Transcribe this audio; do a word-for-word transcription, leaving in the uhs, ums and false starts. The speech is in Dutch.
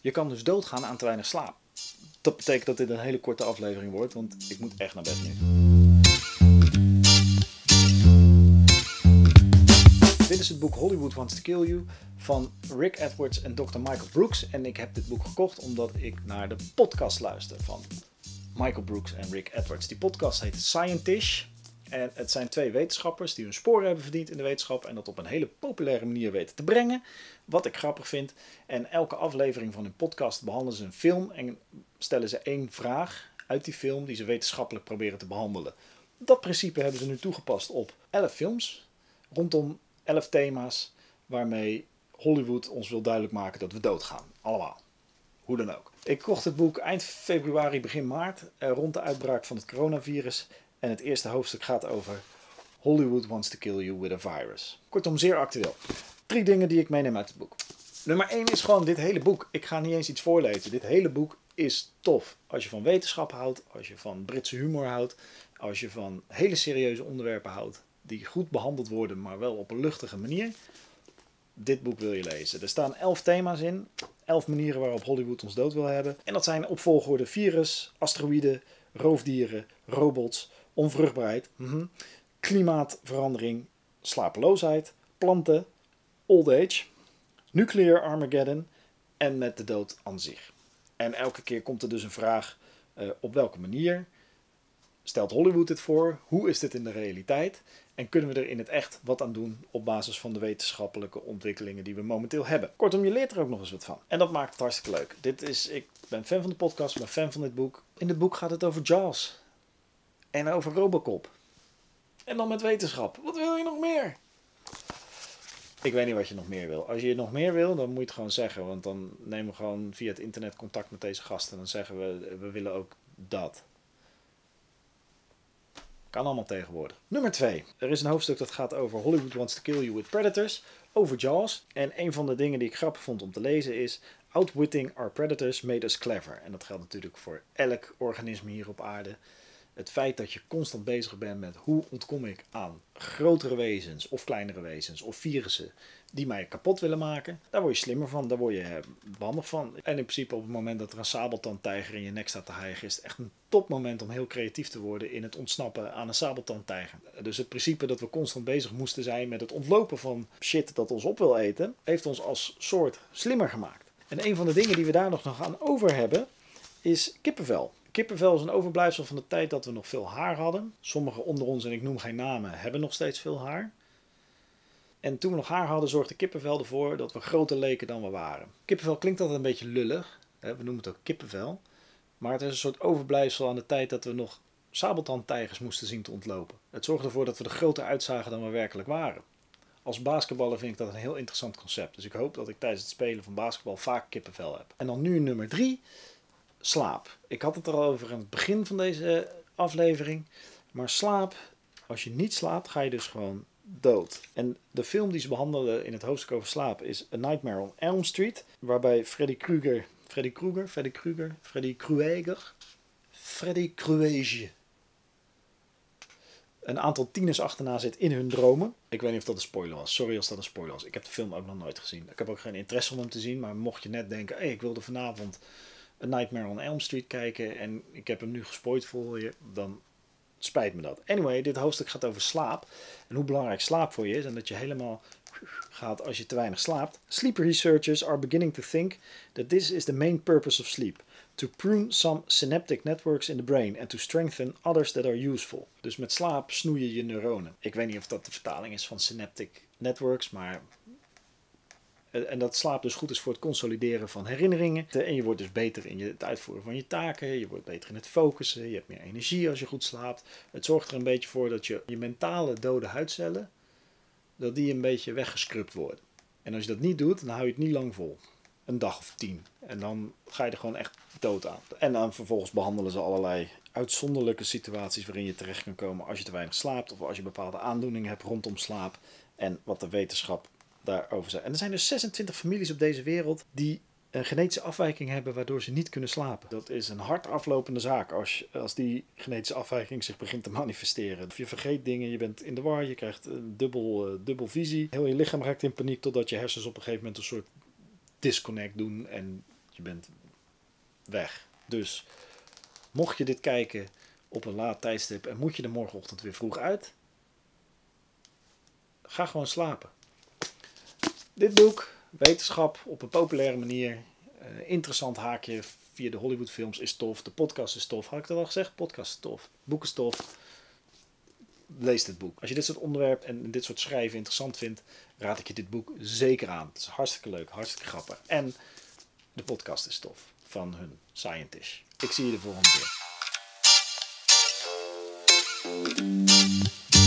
Je kan dus doodgaan aan te weinig slaap. Dat betekent dat dit een hele korte aflevering wordt, want ik moet echt naar bed nu. Dit is het boek Hollywood Wants to Kill You van Rick Edwards en dokter Michael Brooks. En ik heb dit boek gekocht omdat ik naar de podcast luister van Michael Brooks en Rick Edwards. Die podcast heet Scientish. En het zijn twee wetenschappers die hun sporen hebben verdiend in de wetenschap en dat op een hele populaire manier weten te brengen. Wat ik grappig vind. En elke aflevering van hun podcast behandelen ze een film en stellen ze één vraag uit die film die ze wetenschappelijk proberen te behandelen. Dat principe hebben ze nu toegepast op elf films rondom elf thema's waarmee Hollywood ons wil duidelijk maken dat we doodgaan. Allemaal. Hoe dan ook. Ik kocht het boek eind februari, begin maart, rond de uitbraak van het coronavirus. En het eerste hoofdstuk gaat over Hollywood Wants to Kill You with a Virus. Kortom, zeer actueel. Drie dingen die ik meeneem uit het boek. Nummer één is gewoon dit hele boek. Ik ga niet eens iets voorlezen. Dit hele boek is tof. Als je van wetenschap houdt, als je van Britse humor houdt, als je van hele serieuze onderwerpen houdt, die goed behandeld worden, maar wel op een luchtige manier. Dit boek wil je lezen. Er staan elf thema's in. Elf manieren waarop Hollywood ons dood wil hebben. En dat zijn op volgorde virus, asteroïden, roofdieren, robots, onvruchtbaarheid, mm-hmm, klimaatverandering, slapeloosheid, planten, old age, nuclear Armageddon en met de dood aan zich. En elke keer komt er dus een vraag, uh, op welke manier stelt Hollywood dit voor? Hoe is dit in de realiteit? En kunnen we er in het echt wat aan doen op basis van de wetenschappelijke ontwikkelingen die we momenteel hebben? Kortom, je leert er ook nog eens wat van. En dat maakt het hartstikke leuk. Dit is, ik ben fan van de podcast, ik ben fan van dit boek. In het boek gaat het over Jaws. En over Robocop. En dan met wetenschap. Wat wil je nog meer? Ik weet niet wat je nog meer wil. Als je nog meer wil, dan moet je het gewoon zeggen. Want dan nemen we gewoon via het internet contact met deze gasten. Dan zeggen we, we willen ook dat. Kan allemaal tegenwoordig. Nummer twee. Er is een hoofdstuk dat gaat over Hollywood Wants to Kill You with Predators. Over Jaws. En een van de dingen die ik grappig vond om te lezen is Outwitting Our Predators Made Us Clever. En dat geldt natuurlijk voor elk organisme hier op aarde. Het feit dat je constant bezig bent met hoe ontkom ik aan grotere wezens of kleinere wezens of virussen die mij kapot willen maken. Daar word je slimmer van, daar word je handig van. En in principe op het moment dat er een sabeltandtijger in je nek staat te hijgen is het echt een topmoment om heel creatief te worden in het ontsnappen aan een sabeltandtijger. Dus het principe dat we constant bezig moesten zijn met het ontlopen van shit dat ons op wil eten, heeft ons als soort slimmer gemaakt. En een van de dingen die we daar nog aan over hebben is kippenvel. Kippenvel is een overblijfsel van de tijd dat we nog veel haar hadden. Sommigen onder ons, en ik noem geen namen, hebben nog steeds veel haar. En toen we nog haar hadden, zorgde kippenvel ervoor dat we groter leken dan we waren. Kippenvel klinkt altijd een beetje lullig. We noemen het ook kippenvel. Maar het is een soort overblijfsel aan de tijd dat we nog sabeltandtijgers moesten zien te ontlopen. Het zorgde ervoor dat we er groter uitzagen dan we werkelijk waren. Als basketballer vind ik dat een heel interessant concept. Dus ik hoop dat ik tijdens het spelen van basketbal vaak kippenvel heb. En dan nu nummer drie. Slaap. Ik had het er al over aan het begin van deze aflevering. Maar slaap, als je niet slaapt, ga je dus gewoon dood. En de film die ze behandelen in het hoofdstuk over slaap is A Nightmare on Elm Street. Waarbij Freddy Krueger, Freddy Krueger, Freddy Krueger, Freddy Krueger, Freddy Krueger een aantal tieners achterna zit in hun dromen. Ik weet niet of dat een spoiler was. Sorry als dat een spoiler was. Ik heb de film ook nog nooit gezien. Ik heb ook geen interesse om hem te zien. Maar mocht je net denken, hey, ik wilde vanavond A Nightmare on Elm Street kijken en ik heb hem nu gespoild voor je, dan spijt me dat. Anyway, dit hoofdstuk gaat over slaap en hoe belangrijk slaap voor je is en dat je helemaal gaat als je te weinig slaapt. Sleep researchers are beginning to think that this is the main purpose of sleep. To prune some synaptic networks in the brain and to strengthen others that are useful. Dus met slaap snoei je je neuronen. Ik weet niet of dat de vertaling is van synaptic networks, maar en dat slaap dus goed is voor het consolideren van herinneringen. En je wordt dus beter in het uitvoeren van je taken. Je wordt beter in het focussen. Je hebt meer energie als je goed slaapt. Het zorgt er een beetje voor dat je, je mentale dode huidcellen, dat die een beetje weggescrubt worden. En als je dat niet doet, dan hou je het niet lang vol. Een dag of tien. En dan ga je er gewoon echt dood aan. En dan vervolgens behandelen ze allerlei uitzonderlijke situaties waarin je terecht kan komen als je te weinig slaapt. Of als je bepaalde aandoeningen hebt rondom slaap. En wat de wetenschap daarover zegt. En er zijn dus zesentwintig families op deze wereld die een genetische afwijking hebben waardoor ze niet kunnen slapen. Dat is een hard aflopende zaak als, als die genetische afwijking zich begint te manifesteren. Of je vergeet dingen, je bent in de war, je krijgt een dubbel, uh, dubbel visie. Heel je lichaam raakt in paniek totdat je hersens op een gegeven moment een soort disconnect doen en Je bent weg. Dus mocht je dit kijken op een laat tijdstip en moet je er morgenochtend weer vroeg uit, ga gewoon slapen. Dit boek, wetenschap op een populaire manier, uh, interessant haakje via de Hollywoodfilms is tof. De podcast is tof. Had ik dat al gezegd? Podcast is tof. Boek is tof. Lees dit boek. Als je dit soort onderwerp en dit soort schrijven interessant vindt, raad ik je dit boek zeker aan. Het is hartstikke leuk, hartstikke grappig. En de podcast is tof van hun Scientist. Ik zie je de volgende keer.